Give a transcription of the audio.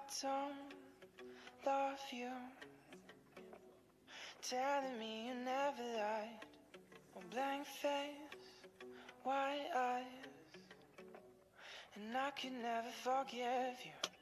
don't love you, telling me you never lied. A blank face, white eyes, and I could never forgive you.